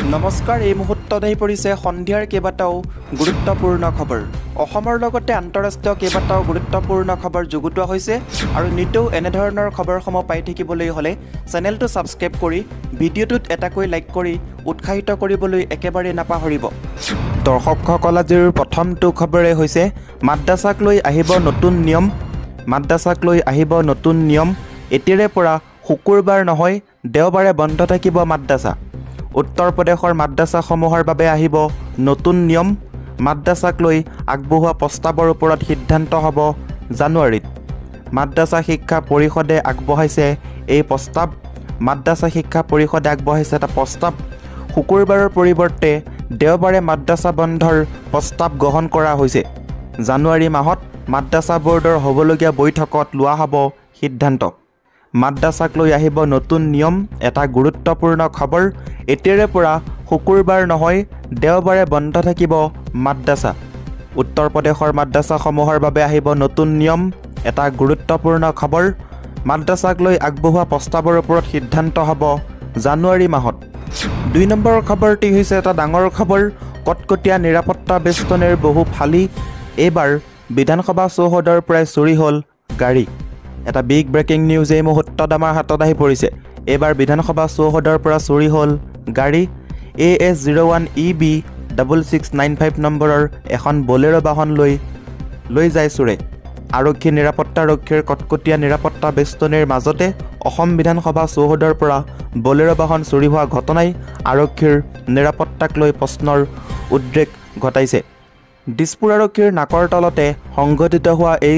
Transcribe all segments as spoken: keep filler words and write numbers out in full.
নমস্কাৰ, এই মুহূৰ্তত আহি পৰিছে সন্ধিয়াৰ কেইবাটাও গুৰুত্বপূৰ্ণ খবৰ। অসমৰ লগতে আন্তঃৰাষ্ট্ৰীয় কেইবাটাও গুৰুত্বপূৰ্ণ খবৰ যুগুতোৱা হৈছে আৰু নিতৌ এনেধৰণৰ খবৰসমূহ পাই থাকিবলৈ হ'লে চেনেলটো ছাবস্ক্ৰাইব কৰি ভিডিঅ'টোত এটাকৈ লাইক কৰি উৎসাহিত কৰিবলৈ একেবাৰে নাপাহৰিব। দৰ্শকসকল, আজিৰ প্ৰথমটো খবৰে হৈছে মাদ্ৰাছাক লৈ আহিব নতুন নিয়ম। মাদ্ৰাছাক লৈ আহিব নতুন নিয়ম। এতিয়াৰে পৰা শুকুৰবাৰ নহয় দেওবাৰে বন্ধ থাকিব মাদ্ৰাছা। উত্তৰ প্ৰদেশৰ মাদ্ৰাছাসমূহৰ বাবে আহিব নতুন নিয়ম। মাদ্ৰাছাক লৈ আগবঢ়োৱা প্ৰস্তাৱৰ ওপৰত সিদ্ধান্ত হ'ব জানুৱাৰীত। মাদ্ৰাছা শিক্ষা পৰিষদে আগবঢ়াইছে এই প্ৰস্তাৱ। মাদ্ৰাছা শিক্ষা পৰিষদে আগবঢ়াইছে এটা প্ৰস্তাৱ। শুকুৰবাৰৰ পৰিৱৰ্তে দেওবাৰে মাদ্ৰাছা বন্ধৰ প্ৰস্তাৱ গ্ৰহণ কৰা হৈছে। জানুৱাৰী মাহত মাদ্ৰাছা বৰ্ডৰ হ'বলগীয়া বৈঠকত লোৱা হ'ব সিদ্ধান্ত। মাদ্ৰাছাক লৈ আহিব নতুন নিয়ম, এটা গুৰুত্বপূৰ্ণ খবৰ। এতিয়াৰে পৰা শুকুৰবাৰ নহয় দেওবাৰে বন্ধ থাকিব মাদ্ৰাছা। উত্তৰ প্ৰদেশৰ মাদ্ৰাছাসমূহৰ বাবে আহিব নতুন নিয়ম, এটা গুৰুত্বপূৰ্ণ খবৰ। মাদ্ৰাছাক লৈ আগবঢ়োৱা প্ৰস্তাৱৰ ওপৰত সিদ্ধান্ত হ'ব জানুৱাৰী মাহত। দুই নম্বৰ খবৰটি হৈছে এটা ডাঙৰ খবৰ। কটকটীয়া নিৰাপত্তা বেষ্টনীৰ বহু ফালি। এইবাৰ বিধানসভা চৌহদৰ পৰাই চুৰি হ'ল গাড়ী। এটা বিগ ব্ৰেকিং নিউজ এই মুহূৰ্তত আমাৰ হাতত আহি পৰিছে। এইবাৰ বিধানসভা চৌহদৰ পৰা চুৰি হ'ল গাড়ী। A S zero' one E B double six nine five নম্বৰৰ এখন বলেৰ' বাহন লৈ লৈ যায় চোৰে। আৰক্ষী নিৰাপত্তাৰক্ষীৰ কটকটীয়া নিৰাপত্তা বেষ্টনীৰ মাজতে অসম বিধানসভা চৌহদৰ পৰা বলেৰ' বাহন চুৰি হোৱা ঘটনাই আৰক্ষীৰ নিৰাপত্তাক লৈ প্ৰশ্নৰ উদ্ৰেক ঘটাইছে। দিছপুৰ আৰক্ষীৰ নাকৰ তলতে সংঘটিত হোৱা এই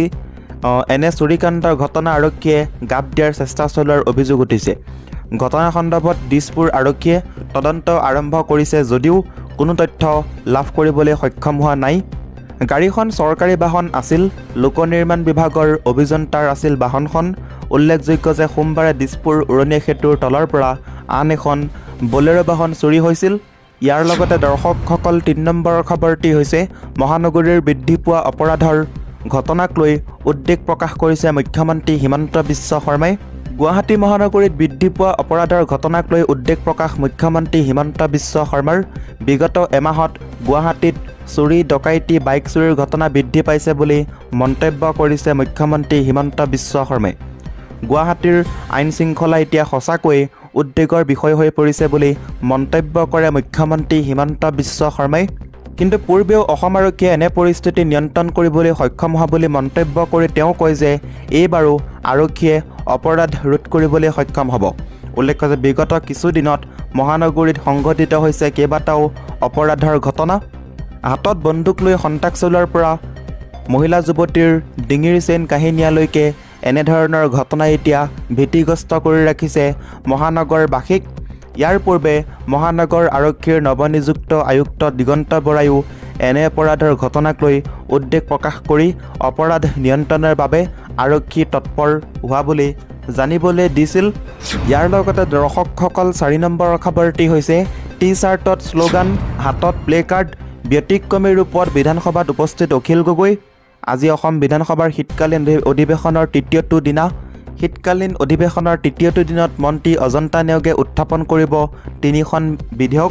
এনে চুৰিকাণ্ডৰ ঘটনা আৰক্ষীয়ে গাপ দিয়াৰ চেষ্টা চলোৱাৰ অভিযোগ উঠিছে। ঘটনা সন্দৰ্ভত দিছপুৰ আৰক্ষীয়ে তদন্ত আৰম্ভ কৰিছে যদিও কোনো তথ্য লাভ কৰিবলৈ সক্ষম হোৱা নাই। গাড়ীখন চৰকাৰী বাহন আছিল। লোক নিৰ্মাণ বিভাগৰ অভিযন্তাৰ আছিল বাহনখন। উল্লেখযোগ্য যে সোমবাৰে দিছপুৰ উৰণীয়া সেতুৰ তলৰ পৰা আন এখন বলেৰ' বাহন চুৰি হৈছিল। ইয়াৰ লগতে দৰ্শকসকল, তিনি নম্বৰৰ খবৰটি হৈছে মহানগৰীৰ বৃদ্ধি পোৱা অপৰাধৰ ঘটনাক লৈ উদ্বেগ প্ৰকাশ কৰিছে মুখ্যমন্ত্ৰী হিমন্ত বিশ্ব শৰ্মাই। গুৱাহাটী মহানগৰীত বৃদ্ধি পোৱা অপৰাধৰ ঘটনাক লৈ উদ্বেগ প্ৰকাশ মুখ্যমন্ত্ৰী হিমন্ত বিশ্ব শৰ্মাৰ। বিগত এমাহত গুৱাহাটীত চুৰি, ডকাইতি, বাইক চুৰিৰ ঘটনা বৃদ্ধি পাইছে বুলি মন্তব্য কৰিছে মুখ্যমন্ত্ৰী হিমন্ত বিশ্ব শৰ্মাই। গুৱাহাটীৰ আইন শৃংখলা এতিয়া সঁচাকৈয়ে উদ্বেগৰ বিষয় হৈ পৰিছে বুলি মন্তব্য কৰে মুখ্যমন্ত্ৰী হিমন্ত বিশ্ব শৰ্মাই। কিন্তু পূৰ্বেও অসম আৰক্ষীয়ে এনে পৰিস্থিতি নিয়ন্ত্ৰণ কৰিবলৈ সক্ষম হোৱা বুলি মন্তব্য কৰি তেওঁ কয় যে এইবাৰো আৰক্ষীয়ে অপৰাধ ৰোধ কৰিবলৈ সক্ষম হ'ব। উল্লেখ্য যে বিগত কিছুদিনত মহানগৰীত সংঘটিত হৈছে কেইবাটাও অপৰাধৰ ঘটনা। হাতত বন্দুক লৈ সন্ত্ৰাস চলোৱাৰ পৰা মহিলা যুৱতীৰ ডিঙিৰ চেইন কাহিনীয়ালৈকে এনেধৰণৰ ঘটনাই এতিয়া ভীতিগ্ৰস্ত কৰি ৰাখিছে মহানগৰবাসীক। ইয়াৰ পূৰ্বে মহানগৰ আৰক্ষীৰ নৱনিযুক্ত আয়ুক্ত দিগন্ত বৰায়ো এনে অপৰাধৰ ঘটনাক লৈ উদ্বেগ প্ৰকাশ কৰি অপৰাধ নিয়ন্ত্ৰণৰ বাবে আৰক্ষী তৎপৰ হোৱা বুলি জানিবলৈ দিছিল। ইয়াৰ লগতে দৰ্শকসকল, চাৰি নম্বৰৰ খবৰটি হৈছে টি চাৰ্টত শ্লোগান, হাতত প্লে কাৰ্ড। ব্যতিক্ৰমী ৰূপত বিধানসভাত উপস্থিত অখিল গগৈ। আজি অসম বিধানসভাৰ শীতকালীন অধিৱেশনৰ তৃতীয়টো দিনা। শীতকালীন অধিৱেশনৰ তৃতীয়টো দিনত মন্ত্ৰী অজন্তা নেওগে উত্থাপন কৰিব তিনিখন বিধেয়ক।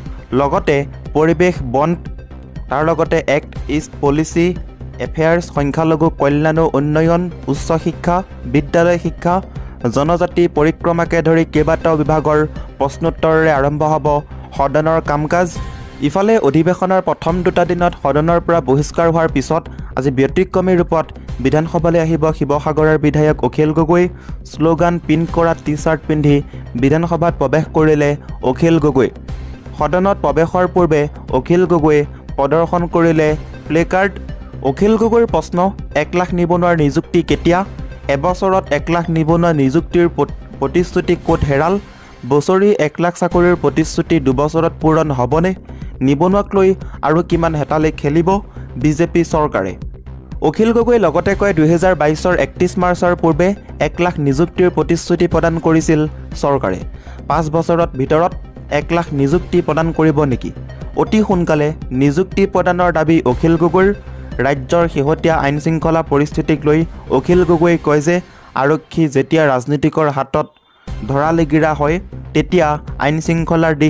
লগতে পৰিৱেশ বন, তাৰ লগতে এক্ট ইষ্ট পলিচি, এফেয়াৰ্ছ, সংখ্যালঘু কল্যাণ ও উন্নয়ন, উচ্চ শিক্ষা, বিদ্যালয় শিক্ষা, জনজাতি পৰিক্ৰমাকে ধৰি কেইবাটাও বিভাগৰ প্ৰশ্নোত্তৰেৰে আৰম্ভ হ'ব সদনৰ কাম কাজ। ইফালে অধিৱেশনৰ প্ৰথম দুটা দিনত সদনৰ পৰা বহিষ্কাৰ হোৱাৰ পিছত আজি ব্যতিক্ৰমী ৰূপত বিধানসভালৈ আহিব শিৱসাগৰৰ বিধায়ক অখিল গগৈ। শ্লোগান প্ৰিণ্ট কৰা টি চাৰ্ট পিন্ধি বিধানসভাত প্ৰৱেশ কৰিলে অখিল গগৈ। সদনত প্ৰৱেশৰ পূৰ্বে অখিল গগৈয়ে প্ৰদৰ্শন কৰিলে প্লে কাৰ্ড। অখিল গগৈৰ প্ৰশ্ন, এক লাখ নিবনুৱাৰ নিযুক্তি কেতিয়া? এবছৰত এক লাখ নিবনুৱা নিযুক্তিৰ প্ৰতিশ্ৰুতি ক'ত হেৰাল? বছৰি এক লাখ চাকৰিৰ প্ৰতিশ্ৰুতি দুবছৰত পূৰণ হ'বনে? নিবনুৱাক লৈ আৰু কিমান হেতালি খেলিব বিজেপি চৰকাৰে? অখিল গগৈয়ে লগতে কয়, দুহেজাৰ বাইছৰ একত্ৰিছ মাৰ্চৰ পূৰ্বে এক লাখ নিযুক্তিৰ প্ৰতিশ্ৰুতি প্ৰদান কৰিছিল চৰকাৰে। পাঁচ বছৰত ভিতৰত এক লাখ নিযুক্তি প্ৰদান কৰিব নেকি? অতি সোনকালে নিযুক্তি প্ৰদানৰ দাবী অখিল গগৈৰ। ৰাজ্যৰ শেহতীয়া আইন শৃংখলা পৰিস্থিতিক লৈ অখিল গগৈয়ে কয় যে আৰক্ষী যেতিয়া ৰাজনীতিকৰ হাতত ধৰালিগিৰা হয় তেতিয়া আইন শৃংখলাৰ দিশ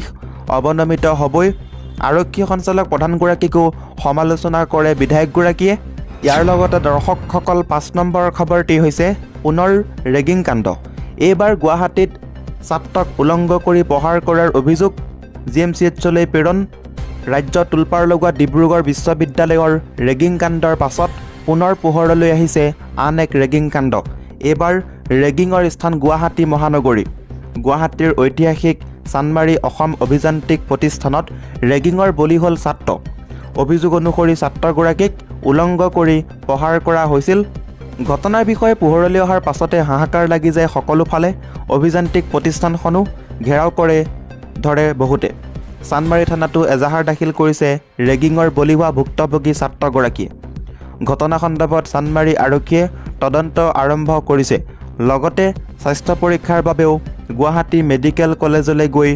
অৱনমিত হ'বই। আৰক্ষী সঞ্চালক প্ৰধানগৰাকীকো সমালোচনা কৰে বিধায়কগৰাকীয়ে। ইয়াৰ লগতে দৰ্শকসকল পাঁচ নম্বৰ খবৰটি হৈছে পুনৰ ৰেগিং কাণ্ড। এইবাৰ গুৱাহাটীত ছাত্ৰক উলংঘ কৰি প্ৰহাৰ কৰাৰ অভিযোগ, জি এম চি এইচলৈ প্ৰেৰণ। ৰাজ্যত তোলপাৰ লগোৱা ডিব্ৰুগড় বিশ্ববিদ্যালয়ৰ ৰেগিং কাণ্ডৰ পাছত পুনৰ পোহৰলৈ আহিছে আন এক ৰেগিং কাণ্ড। এইবাৰ ৰেগিঙৰ স্থান গুৱাহাটী মহানগৰী। গুৱাহাটীৰ ঐতিহাসিক চানমাৰী অসম অভিযান্ত্ৰিক প্ৰতিষ্ঠানত ৰেগিঙৰ বলি হ'ল ছাত্ৰ। অভিযোগ অনুসৰি ছাত্ৰগৰাকীক উলংঘ কৰি প্ৰহাৰ কৰা হৈছিল। ঘটনাৰ বিষয়ে পোহৰলৈ অহাৰ পাছতে হাহাকাৰ লাগি যায় সকলোফালে। অভিযান্ত্ৰিক প্ৰতিষ্ঠানখনো ঘেৰাও কৰে ধৰে বহুতে। চানমাৰী থানাতো এজাহাৰ দাখিল কৰিছে ৰেগিঙৰ বলি হোৱা ভুক্তভোগী ছাত্ৰগৰাকীয়ে। ঘটনা সন্দৰ্ভত চানমাৰী আৰক্ষীয়ে তদন্ত আৰম্ভ কৰিছে। লগতে স্বাস্থ্য পৰীক্ষাৰ বাবেও গুৱাহাটী মেডিকেল কলেজলৈ গৈ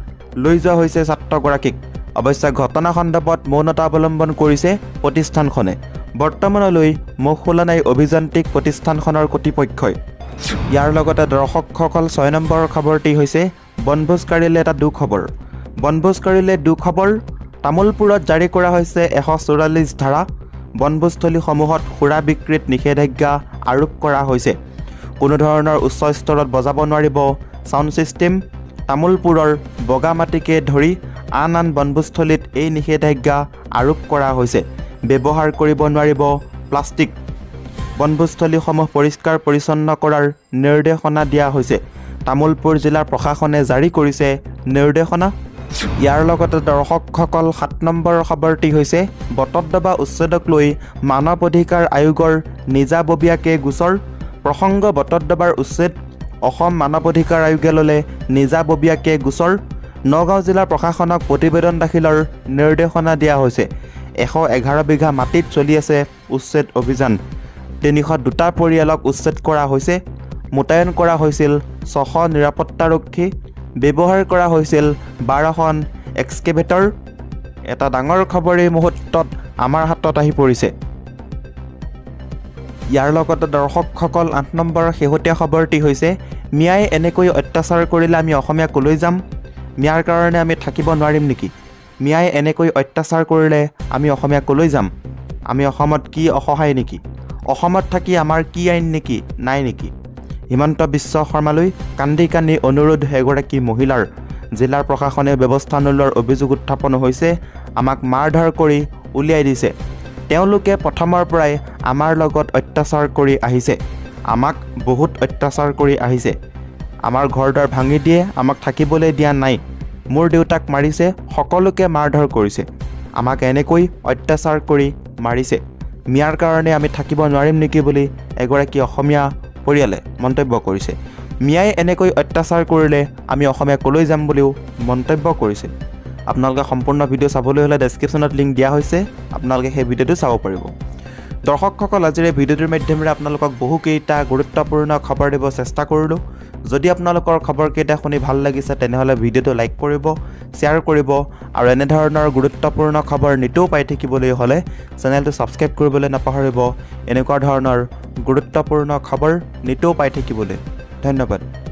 লৈ যোৱা হৈছে ছাত্ৰগৰাকীক। অৱশ্যে ঘটনা সন্দৰ্ভত মৌনতা অৱলম্বন কৰিছে প্ৰতিষ্ঠানখনে। বৰ্তমানলৈ মুখ খোলা নাই অভিযান্ত্ৰিক প্ৰতিষ্ঠানখনৰ কৰ্তৃপক্ষই। ইয়াৰ লগতে দৰ্শকসকল ছয় নম্বৰ খবৰটি হৈছে বনভোজকাৰীলৈ এটা দুখবৰ। বনভোজকাৰীলৈ দুখবৰ, তামোলপুৰত জাৰি কৰা হৈছে এশ চৌৰাল্লিছ ধাৰা। বনভোজস্থলীসমূহত সুৰা বিক্ৰীত নিষেধাজ্ঞা আৰোপ কৰা হৈছে। কোনো ধৰণৰ উচ্চ স্তৰত বজাব নোৱাৰিব ছাউণ্ড ছিষ্টেম। তামোলপুৰৰ বগামাটিকে ধৰি আন আন বনভোজস্থলীত এই নিষেধাজ্ঞা আৰোপ কৰা হৈছে। ব্যৱহাৰ কৰিব নোৱাৰিব প্লাষ্টিক। বনভোজস্থলীসমূহ পৰিষ্কাৰ পৰিচ্ছন্ন কৰাৰ নিৰ্দেশনা দিয়া হৈছে। তামোলপুৰ জিলাৰ প্ৰশাসনে জাৰি কৰিছে নিৰ্দেশনা। ইয়াৰ লগতে দৰ্শকসকল সাত নম্বৰ খবৰটি হৈছে বটদ্ৰৱা উচ্ছেদক লৈ মানৱ অধিকাৰ আয়োগৰ নিজাববীয়াকৈ গোচৰ। প্ৰসংগ বটদ্ৰৱাৰ উচ্ছেদ অসম মানৱ অধিকাৰ আয়োগে ল'লে নিজাববীয়াকৈ গোচৰ। নগাঁও জিলাৰ প্ৰশাসনক প্ৰতিবেদন দাখিলৰ নিৰ্দেশনা দিয়া হৈছে। এশ এঘাৰ বিঘা মাটিত চলি আছে উচ্ছেদ অভিযান। তিনিশ দুটা পৰিয়ালক উচ্ছেদ কৰা হৈছে। মোতায়েন কৰা হৈছিল ছশ নিৰাপত্তাৰক্ষী। ব্যৱহাৰ কৰা হৈছিল বাৰখন এক্সকেভেটৰ। এটা ডাঙৰ খবৰ এই মুহূৰ্তত আমাৰ হাতত আহি পৰিছে। ইয়াৰ লগতে দৰ্শকসকল আঠ নম্বৰ শেহতীয়া খবৰটি হৈছে মিয়াই এনেকৈ অত্যাচাৰ কৰিলে আমি অসমীয়া কলৈ যাম? মিয়াৰ কাৰণে আমি থাকিব নোৱাৰিম নেকি? মিয়াই এনেকৈ অত্যাচাৰ কৰিলে আমি অসমীয়া কলৈ যাম? আমি অসমত কি অসহায় নেকি? অসমত থাকি আমাৰ কি আইন নেকি নাই নেকি? হিমন্ত বিশ্ব শৰ্মালৈ কান্দি কান্দি অনুৰোধ এগৰাকী মহিলাৰ। জিলাৰ প্ৰশাসনে ব্যৱস্থা নোলোৱাৰ অভিযোগ উত্থাপন হৈছে। আমাক মাৰধৰ কৰি উলিয়াই দিছে। তেওঁলোকে প্ৰথমৰ পৰাই আমাৰ লগত অত্যাচাৰ কৰি আহিছে। আমাক বহুত অত্যাচাৰ কৰি আহিছে। আমাৰ ঘৰ দুৱাৰ ভাঙি দিয়ে, আমাক থাকিবলৈ দিয়া নাই। মোৰ দেউতাক মাৰিছে, সকলোকে মাৰধৰ কৰিছে। আমাক এনেকৈ অত্যাচাৰ কৰি মাৰিছে। মিয়াৰ কাৰণে আমি থাকিব নোৱাৰিম নেকি বুলি এগৰাকী অসমীয়া পৰিয়ালে মন্তব্য কৰিছে। মিয়াই এনেকৈ অত্যাচাৰ কৰিলে আমি অসমীয়া কলৈ যাম বুলিও মন্তব্য কৰিছে। আপোনালোকে সম্পূৰ্ণ ভিডিঅ' চাবলৈ হ'লে ডেছক্ৰিপশ্যনত লিংক দিয়া হৈছে, আপোনালোকে সেই ভিডিঅ'টো চাব পাৰিব। দৰ্শকসকল, আজিৰ এই ভিডিঅ'টোৰ মাধ্যমেৰে আপোনালোকক বহুকেইটা গুৰুত্বপূৰ্ণ খবৰ দিব চেষ্টা কৰিলোঁ। যদি আপোনালোকৰ খবৰকেইটা শুনি ভাল লাগিছে তেনেহ'লে ভিডিঅ'টো লাইক কৰিব, শ্বেয়াৰ কৰিব আৰু এনেধৰণৰ গুৰুত্বপূৰ্ণ খবৰ নিতৌ পাই থাকিবলৈ হ'লে চেনেলটো ছাবস্ক্ৰাইব কৰিবলৈ নাপাহৰিব। এনেকুৱা ধৰণৰ গুৰুত্বপূৰ্ণ খবৰ নিতৌ পাই থাকিবলৈ ধন্যবাদ।